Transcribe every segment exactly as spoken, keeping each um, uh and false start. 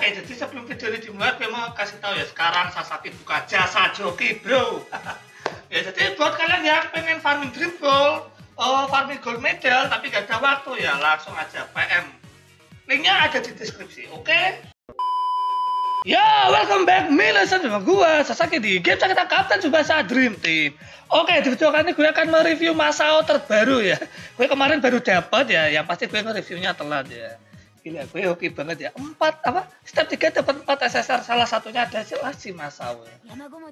Oke, jadi sebelum video ini dimulai, gue mau kasih tahu ya, sekarang Sasaki buka jasa joki, bro. Ya, jadi buat kalian yang pengen farming dream ball, oh, farming gold medal, tapi gak ada waktu ya, langsung aja P M. Linknya ada di deskripsi, oke? Okay? Ya, welcome back, Milesan sama gue, Sasaki di game kita Kapten Tsubasa Dream Team. Oke, di video kali ini gue akan mereview Masao terbaru ya. Gue kemarin baru dapat ya, yang pasti gue nge-reviewnya telat ya. Gila, gue hoki banget ya. Empat apa? Step tiga dapat empat S S R, salah satunya ada jelas si Masao ya.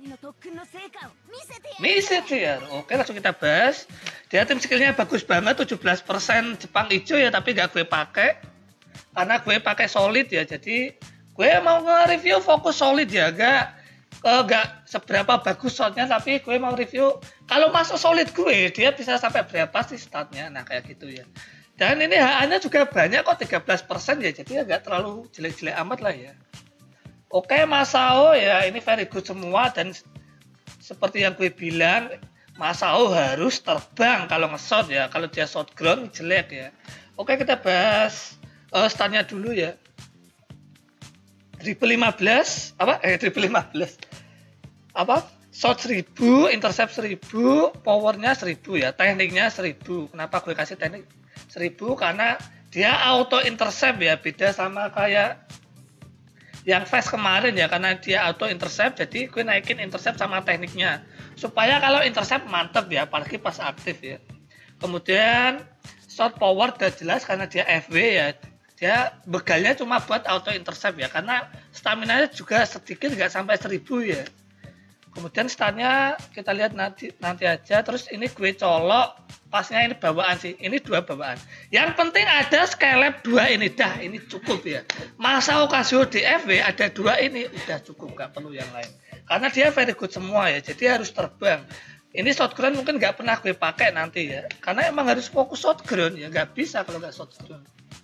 Miset ya. Oke, langsung kita bahas. Dia tim skillnya bagus banget, tujuh belas persen Jepang hijau ya, tapi gak gue pakai karena gue pakai solid ya. Jadi gue mau nge-review fokus solid ya, gak uh, gak seberapa bagus shotnya, tapi gue mau review kalau masuk solid gue dia bisa sampai berapa sih statnya. Nah kayak gitu ya. Dan ini H A-nya juga banyak kok, tiga belas persen ya, jadi agak terlalu jelek-jelek amat lah ya. Oke, Masao ya, ini very good semua, dan seperti yang gue bilang, Masao harus terbang kalau nge-shot ya, kalau dia shot ground jelek ya. Oke, kita bahas uh, statnya dulu ya. Dribble lima belas, apa? Eh, dribble lima belas. Apa? Shot seribu, intercept seribu, powernya seribu ya, tekniknya seribu. Kenapa gue kasih teknik seribu? Karena dia auto intercept ya, beda sama kayak yang fast kemarin ya, karena dia auto intercept, jadi gue naikin intercept sama tekniknya supaya kalau intercept mantep ya, apalagi pas aktif ya. Kemudian shot power udah jelas karena dia F W ya, dia begalnya cuma buat auto intercept ya, karena stamina nya juga sedikit, nggak sampai seribu ya. Kemudian statnya kita lihat nanti nanti aja. Terus ini gue colok, pasnya ini bawaan sih, ini dua bawaan. Yang penting ada Skylab dua ini dah, ini cukup ya. Masao Casio D F W ada dua ini udah cukup, gak perlu yang lain. Karena dia very good semua ya, jadi harus terbang. Ini shotgun mungkin nggak pernah gue pakai nanti ya, karena emang harus fokus shotgun ya, nggak bisa kalau nggak shotgun.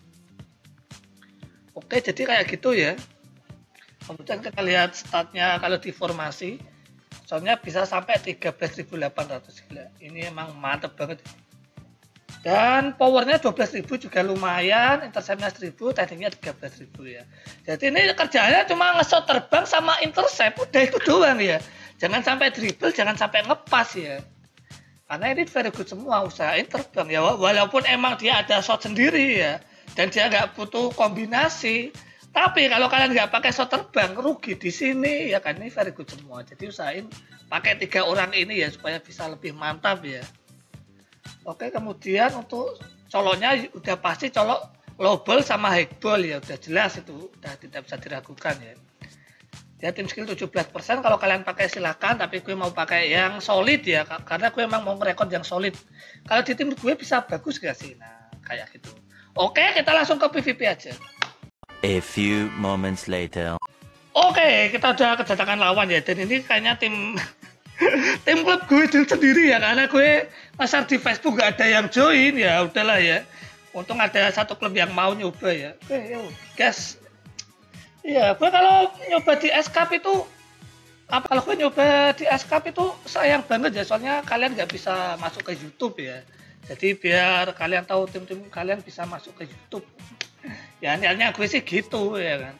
Oke, jadi kayak gitu ya. Kemudian kita lihat statnya kalau di formasi. Soalnya bisa sampai tiga belas ribu delapan ratus, gila. Ini emang mantep banget. Dan powernya dua belas ribu juga lumayan, interceptnya seribu, tekniknya tiga belas ribu ya. Jadi ini kerjanya cuma nge-shot terbang sama intercept, udah itu doang ya. Jangan sampai dribble, jangan sampai ngepas ya. Karena ini very good semua, usahain terbang ya. Walaupun emang dia ada shot sendiri ya, dan dia nggak butuh kombinasi. Tapi kalau kalian nggak pakai shot terbang, rugi di sini ya kan. Ini very good semua. Jadi usahain pakai tiga orang ini ya supaya bisa lebih mantap ya. Oke, kemudian untuk coloknya udah pasti colok low ball sama high ball ya, udah jelas itu, udah tidak bisa diragukan ya. Dia tim skill tujuh belas persen, kalau kalian pakai silahkan, tapi gue mau pakai yang solid ya, karena gue emang mau ngerekod yang solid. Kalau di tim gue bisa bagus gak sih? Nah, kayak gitu. Oke, kita langsung ke P V P aja. A few moments later. Oke, kita udah kedatangan lawan ya, dan ini kayaknya tim tim klub gue sendiri ya, karena gue pasar di Facebook gak ada yang join ya, udahlah ya. Untung ada satu klub yang mau nyoba ya. Oke, yuk, gas. Iya, gue kalau nyoba di S-Cup itu, apa kalau gue nyoba di S-Cup itu sayang banget ya, soalnya kalian nggak bisa masuk ke YouTube ya. Jadi biar kalian tahu tim-tim kalian bisa masuk ke YouTube. Ya niatnya gue sih gitu ya kan.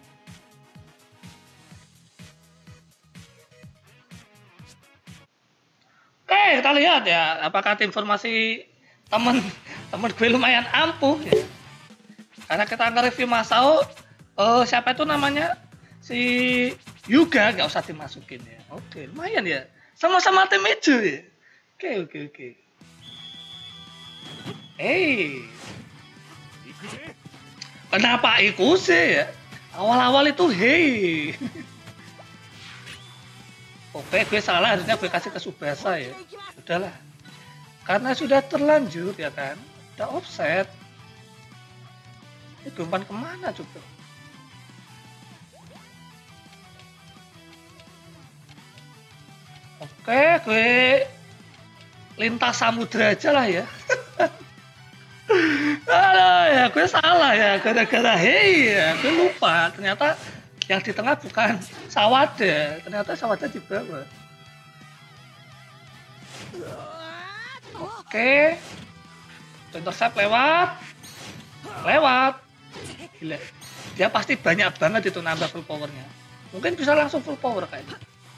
Oke, kita lihat ya apakah informasi temen temen gue lumayan ampuh ya. Karena kita nge-review Masao, oh, siapa itu namanya, si Yuga, nggak usah dimasukin ya. Oke, lumayan ya, sama-sama tim hijau ya. Oke oke oke. Hey, kenapa Ikuse ya? Awal-awal itu hey. Oke, gue salah, harusnya gue kasih ke Tsubasa ya. Udahlah. Karena sudah terlanjur ya kan. Udah offset. Ini umpan kemana coba? Oke, gue lintas samudra aja lah ya. Alah, ya gue salah ya, gara-gara hey ya, gue lupa ternyata yang di tengah bukan Sawada, ternyata Sawada di bawah. Oke, intercept lewat, lewat, gila. dia pasti banyak banget itu nambah full powernya. Mungkin bisa langsung full power kayaknya.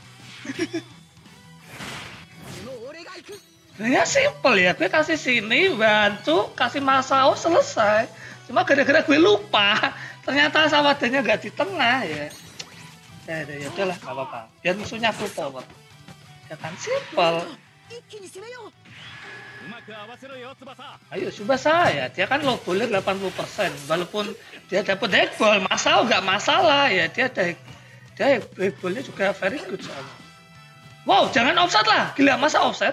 Sebenarnya simple ya, gue kasih sini, bantu, kasih Masao, selesai. Cuma gara-gara gue lupa, ternyata Sawadanya nggak di tengah ya. Ya, ya, ya udahlah, nggak apa-apa. Biar musuhnya full power. Ya kan simple. Ayo Tsubasa ya, dia kan low ball delapan puluh persen. Walaupun dia dapat deck ball, Masao nggak masalah ya. Dia ada dia deck ballnya juga very good soalnya. Wow, jangan offset lah, gila masa offset?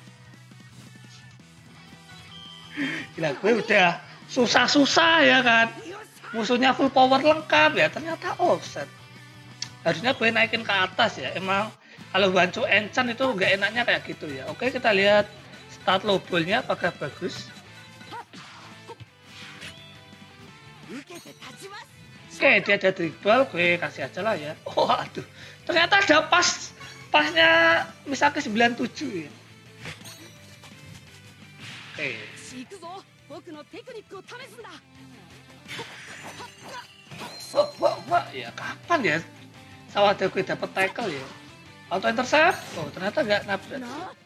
Gila, gue udah susah-susah ya kan. Musuhnya full power lengkap ya, ternyata offset. Harusnya gue naikin ke atas ya. Emang kalau bantu enchant itu nggak enaknya kayak gitu ya. Oke, kita lihat start low ball-nya apakah bagus. Oke, dia ada dribble, gue kasih aja lah ya. Oh, aduh. Ternyata ada pas pasnya Misaki sembilan puluh tujuh ya. Oke. Wah, wah, wah, ya kapan ya Sawada gue dapet tackle ya? Auto intercept? Oh, ternyata nggak nabrak.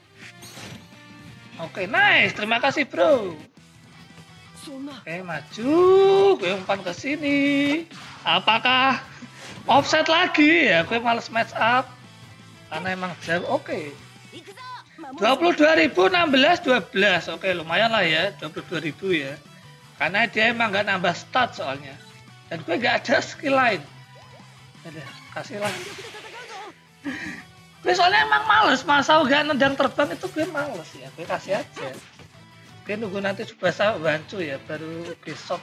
Oke, nice. Terima kasih, bro. Oke, maju. Gue umpan ke sini. Apakah offset lagi ya? Gue males match up. Karena emang jauh. Oke. dua puluh dua ribu, enam belas, dua belas. Oke, lumayan lah ya. dua puluh dua ribu ya. Karena dia emang nggak nambah stat soalnya. Dan gue nggak ada skill lain. Udah, kasih lah. Gue soalnya emang males, Masao gak nendang terbang itu gue males ya, gue kasih aja. Gue nunggu nanti Tsubasa bantu ya, baru besok.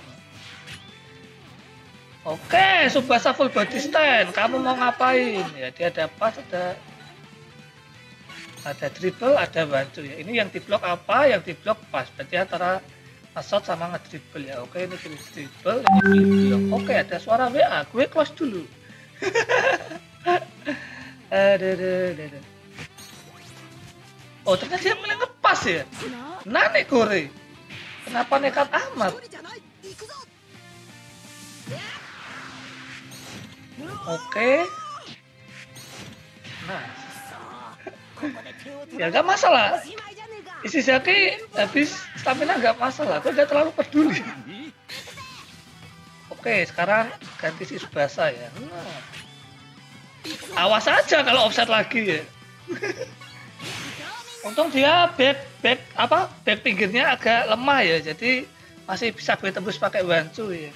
Oke, Tsubasa full body stand, kamu mau ngapain? Ya dia ada pas, ada ada dribble, ada bantu ya. Ini yang diblok apa? Yang diblok pas, berarti antara shot sama ngedribble ya. Oke, ini pilih dribble, ini pilih blok. Oke, ada suara W A, gue close dulu. Aduh, aduh, aduh. Oh, ternyata dia milih ngepas ya? Nane Kore. Kenapa nekat amat? Oke. Nah. Ya gak masalah. Ishizaki habis stamina gak masalah. Gue gak terlalu peduli. Oke, sekarang ganti si Tsubasa ya. Nah. Awas aja kalau offset lagi ya. Untung dia back back apa back pinggirnya agak lemah ya, jadi masih bisa gue tembus pakai bantu ya.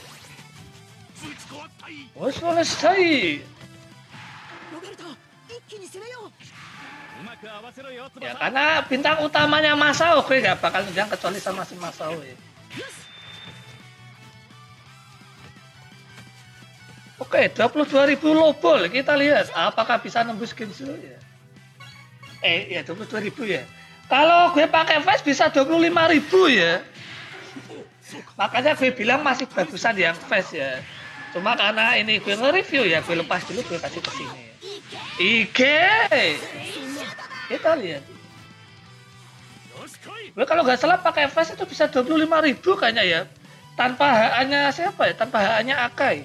Oh, selesai. Ya karena bintang utamanya Masao, gue gak bakal nendang kecuali sama si Masao ya. Oke, dua puluh dua ribu low ball. Kita lihat apakah bisa nembus Ginsu ya. Eh, ya dua puluh dua ribu ya. Kalau gue pakai Flash bisa dua puluh lima ribu ya. Makanya gue bilang masih bagusan yang Flash ya. Cuma karena ini gue nge-review ya, gue lepas dulu, gue kasih ke sini. I G. Kita lihat. Gue kalau nggak salah pakai Flash itu bisa dua puluh lima ribu kayaknya ya. Tanpa H A-nya siapa ya? Tanpa H A-nya Akai.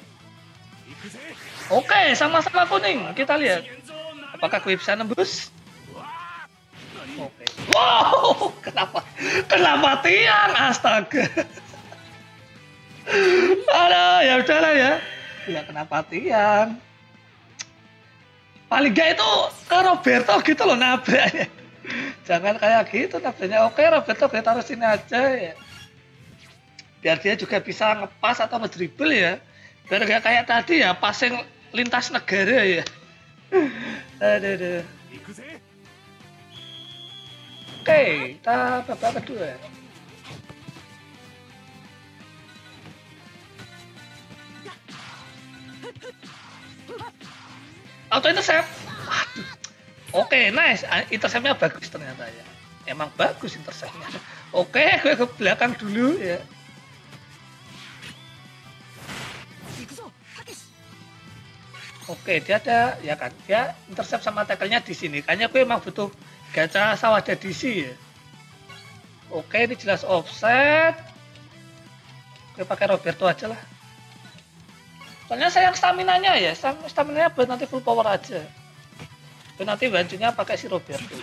Oke, sama-sama kuning. Kita lihat. Apakah gue bisa nembus? Oke. Wow, kenapa? Kenapa tiang? Astaga. Aduh, ya udahlah ya. Ya kenapa tiang? Paling gak itu ke Roberto gitu loh nabraknya. Jangan kayak gitu nabraknya. Oke, Roberto gue taruh sini aja ya. Biar dia juga bisa ngepas atau ngedribble ya. Biar gak kayak tadi ya, passing lintas negara ya. Aduh, aduh. Oke, kita babak kedua. Auto intercept. Waduh. Oke, nice. Interceptnya bagus ternyata ya. Emang bagus interceptnya. Oke, gue ke belakang dulu ya. Oke, dia ada ya kan, dia intercept sama tackle-nya di sini. Kayaknya gue emang butuh gacha Sawada D C ya. Oke, ini jelas offset. Gue pakai Roberto aja lah. Soalnya sayang stamina-nya ya, stamina-nya buat nanti full power aja. Dan nanti bancunya pakai si Roberto.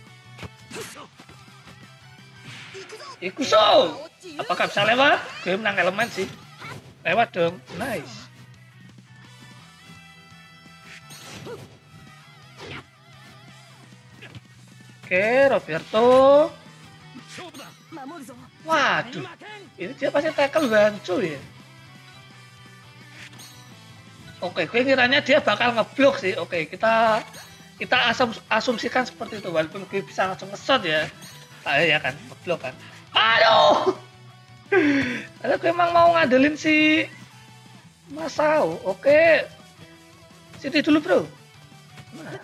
Ikuso! Apakah bisa lewat? Gue menang elemen sih. Lewat dong, nice. Oke, Roberto. Waduh, ini dia pasti tackle bancu ya. Oke, gue kiranya dia bakal ngeblok sih. Oke, kita kita asum, asumsikan seperti itu. Walaupun gue bisa langsung nge-shot ya. Ah, ya kan, ngeblok kan. Aduh! Karena gue emang mau ngadelin si Masao. Oke. Sini dulu bro. Nah.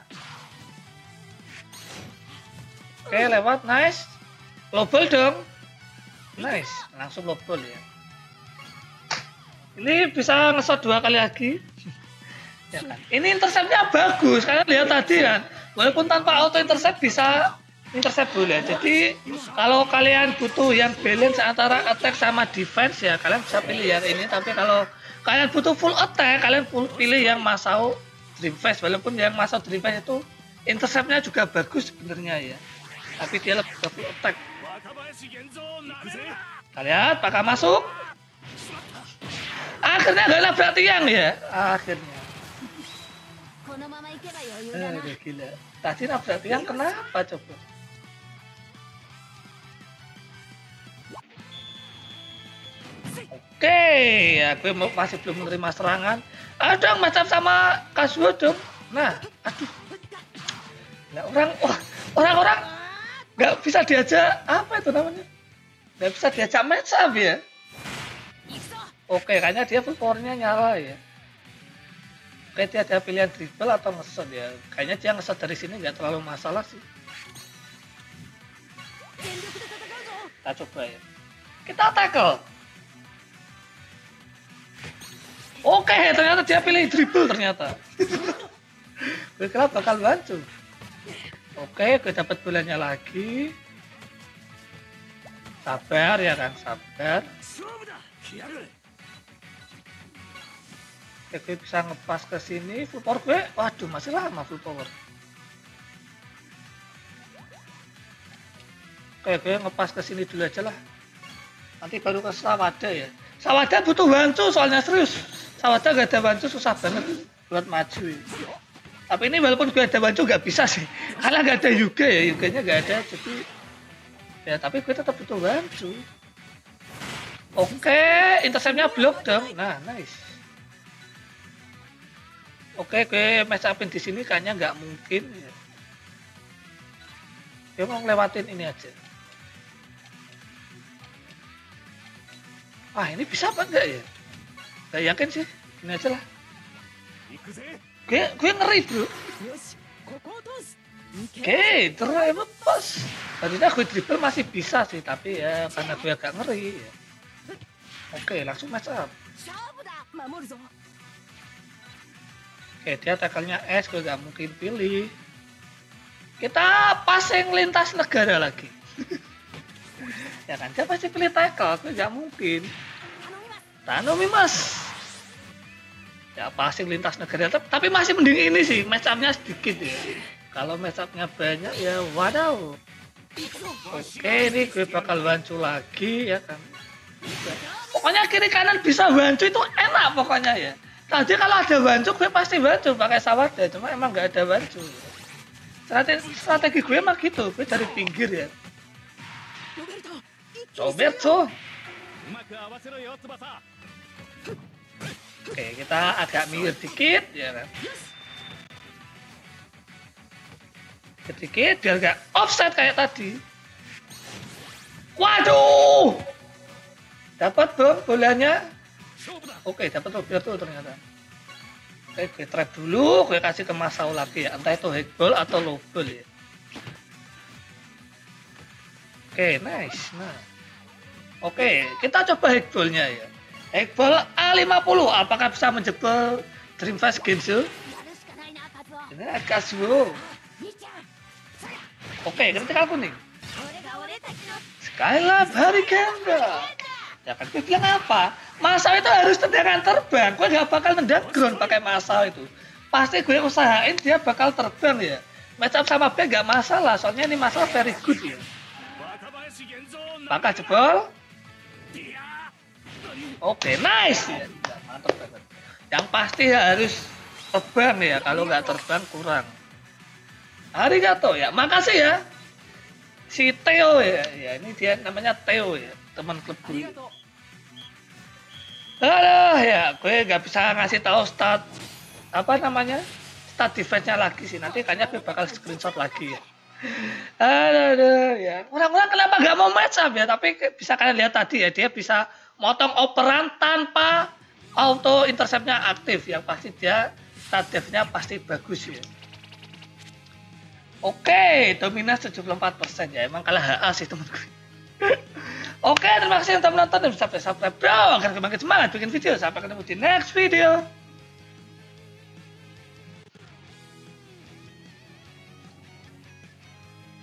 Oke, lewat. Nice. Global dong. Nice. Langsung global ya. Ini bisa nge-shot dua kali lagi. Ya kan? Ini interceptnya bagus. Kalian lihat tadi kan. Walaupun tanpa auto intercept bisa intercept boleh. Jadi kalau kalian butuh yang balance antara attack sama defense ya kalian bisa pilih yang ini. Tapi kalau kalian butuh full attack, kalian pilih yang Masao Dreamfast. Walaupun yang Masao Dreamfast itu interceptnya juga bagus sebenarnya ya. Tapi dia lebih ke full attack. Kalian pakai masuk. Akhirnya gak nabrak tiang ya. Akhirnya. Eh, gila. Tadi nabrak tiang kenapa coba? Oke, ya gue masih belum menerima serangan. Aduh dong, macam sama Kazuo dong. Nah, aduh. Nah, orang, wah, orang-orang nggak bisa diajak apa itu namanya? Nggak bisa diajak match up ya? Oke, kayaknya dia full powernya nyala ya. Oke, dia ada pilihan dribble atau nge-shot ya. Kayaknya dia nge-shot dari sini nggak terlalu masalah sih. Kita coba ya. Kita tackle. Oke, ternyata dia pilih dribble ternyata. Gue kira bakal bantu. Oke, gue dapat bolanya lagi. Sabar ya kan, sabar. Oke, gue bisa ngepas ke sini. Full power gue, waduh masih lama full power. Oke, gue ngepas ke sini dulu aja lah. Nanti baru ke Sawada ya. Sawada butuh bantu soalnya serius. Sawada gak ada bantu susah banget buat maju ya. Tapi ini walaupun gue ada bantu gak bisa sih. Karena gak ada Yuga ya, Yuganya gak ada. Jadi ya tapi gue tetap butuh bantu. Oke, interceptnya blok dong. Nah, nice. Oke, gue match upin di sini kayaknya nggak mungkin. Gue mau ngelewatin ini aja. Ah, ini bisa apa enggak ya? Gak yakin sih. Ini aja lah. Gue, gue ngeri bro. Oke, terus pas. Tadinya gue dribble masih bisa sih, tapi ya karena gue agak ngeri. Ya. Oke, langsung match up. Oke, dia tackle-nya S, gue gak mungkin pilih. Kita passing lintas negara lagi. Ya kan, dia pasti pilih tackle, gue gak mungkin. Tanomi mas. Ya passing lintas negara, tapi masih mending ini sih, match up-nya sedikit ya. Kalau match up-nya banyak ya wadaw. Oke, ini gue bakal bantu lagi ya kan. Pokoknya kiri kanan bisa bantu itu enak pokoknya ya. Tadi kalau ada bantu gue pasti bantu pakai Sawada, cuma emang nggak ada bantu. Strategi, strategi gue emang gitu, gue dari pinggir ya. Roberto. Oke, kita agak minggir dikit ya kan. Sedikit biar nggak offset kayak tadi. Waduh, dapat dong bolanya. Oke, dapat Roberto ternyata. Oke, gue trap dulu, gue kasih ke Masao lagi ya. Entah itu high ball atau low ball ya. Oke, nice. Nah. Oke, kita coba high ball-nya ya. High ball A lima puluh, apakah bisa menjebol Dreamfast Genzo? Ini agak slow. Oke, critical kuning. Skylab Harikanda. Ya kan gue bilang apa? Masal itu harus tendangan terbang. Gue gak bakal nendang ground pakai Masal itu. Pasti gue usahain dia bakal terbang ya. Match up sama B gak masalah, soalnya ini Masal very good ya. Maka jebol. Oke, nice ya. Mantap banget. Yang pasti harus terbang ya, kalau nggak terbang kurang. Arigato ya, makasih ya. Si Theo ya, ya ini dia namanya Theo ya, teman klub gue. Aduh ya, gue nggak bisa ngasih tahu stat apa namanya stat defense-nya lagi sih. Nanti kayaknya gue bakal screenshot lagi ya. Aduh, aduh ya. Orang-orang kenapa nggak mau match up ya? Tapi bisa kalian lihat tadi ya, dia bisa motong operan tanpa auto interceptnya aktif. Yang pasti dia stat def-nya pasti bagus ya. Oke, dominas tujuh puluh empat persen ya. Emang kalah H A sih temen gue. Oke, terima kasih yang telah menonton dan sampai subscribe bro. Agar makin semangat bikin video. Sampai ketemu di next video.